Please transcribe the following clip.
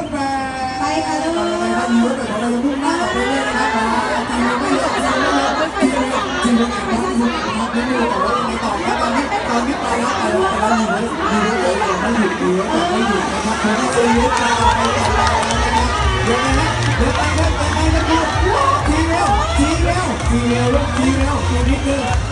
ถแฟร์ไปค่ะลูกนะครับมีรถแฟร์ของเราจะมุ่งหน้าต่อไปเรื่อยนะครับทีมไม่เยอะทีมไม่เยอะทีมไม่เยอะทีมไม่เยอะแต่ว่ายังไงต่อครับตอนนี้ไปแล้วไปแล้วมีรถไม่หยุดดีไม่หยุดนะครับผมก็เลยยึดใจไปต่อไปนะครับเดี๋ยวนะเดี๋ยวไปครับทีเร็วทีนิดนึง